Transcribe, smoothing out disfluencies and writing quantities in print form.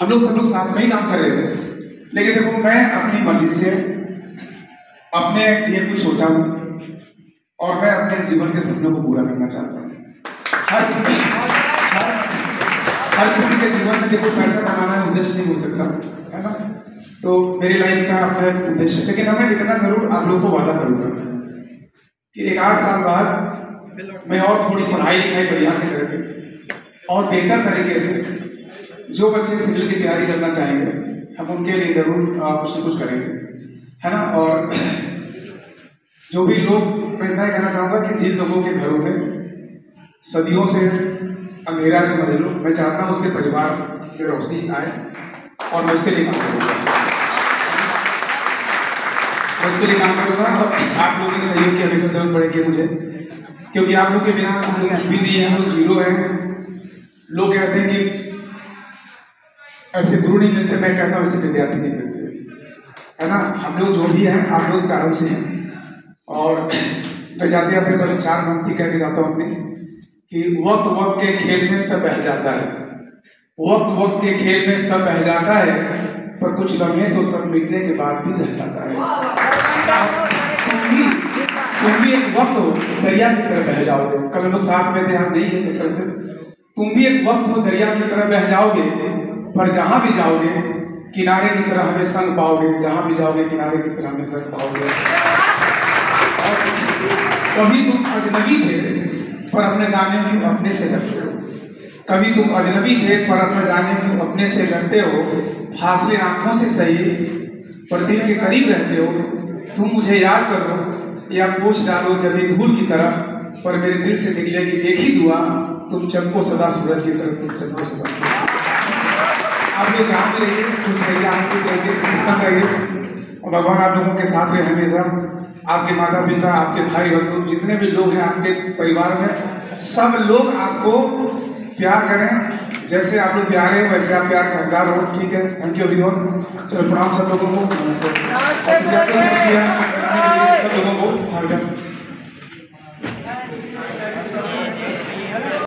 हम लोग सब लोग साथ में ही काम कर रहे थे, लेकिन देखो मैं अपनी मर्जी से अपने लिए कुछ सोचा हूँ और मैं अपने जीवन के सपनों को पूरा करना चाहता हूँ। हर किसी के जीवन में देखो पैसा कमाना उद्देश्य नहीं हो सकता है ना, तो मेरी लाइफ का अपना उद्देश्य, लेकिन मैं इतना जरूर आप लोगों को वादा करूंगा कि 1-8 साल बाद मैं और थोड़ी पढ़ाई लिखाई बढ़िया से करके और बेहतर तरीके से जो बच्चे सिविल की तैयारी करना चाहेंगे हम उनके लिए जरूर कुछ न कुछ करेंगे, है ना। और जो भी लोग, मैं इतना कहना चाहूँगा कि जिन लोगों के घरों में सदियों से अंधेरा समझ लो, मैं चाहता हूँ उसके परिवार में रोशनी आए और मैं उसके लिए काम करूँगा, मैं उसके लिए काम करूँगा। और आप लोगों के सहयोग की हमेशा जरूरत पड़ेगी मुझे, क्योंकि आप लोग के बिना भी दिए हम लोग जीरो हैं। लोग कहते हैं कि ऐसे गुरु नहीं मिलते, मैं कहता हूँ ऐसे विद्यार्थी नहीं मिलते, है ना। हम लोग जो भी हैं आप लोग कारण से हैं। और मैं जाते अपने बस 4 पंक्ति कहके जाता हूँ अपने कि वक्त वक्त के खेल में सब बह जाता है, वक्त वक्त के खेल में सब बह जाता है, पर कुछ लम्हे तो सब मिटने के बाद भी रह जाता है। तुम भी एक वक्त हो दरिया की तरह बह जाओगे, कल लोग साथ में ध्यान नहीं है तरह से, तुम भी एक वक्त हो दरिया की तरह बह जाओगे, पर जहां भी जाओगे किनारे की तरह हमें संग पाओगे, जहां भी जाओगे किनारे की तरह हमें संग पाओगे। और कभी तुम अजनबी थे पर अपने जाने की अपने से डरते हो, कभी तुम अजनबी थे पर अपने जाने की अपने से डरते हो, फासले आंखों से सही पर दिल के करीब रहते हो। तुम मुझे याद करो या पूछ डालो जब धूल की तरह, पर मेरे दिल से निकलेगी एक ही दुआ, तुम चमको सदा सूरज की तरफ, तुम चमको सदा। आप लोग जहाँ भी रहिए खुश रहिए, आप लोग रहिए, प्रसन्न रहिए और भगवान आप लोगों के साथ रहे हमेशा। आपके माता पिता, आपके भाई बंधु, जितने भी लोग हैं आपके परिवार में, सब लोग आपको प्यार करें, जैसे आप लोग प्यार हैं वैसे आप प्यार का हकदार हो। ठीक है, थैंक यू एवरीवन। चलो प्रणाम सब लोगों को, नमस्ते।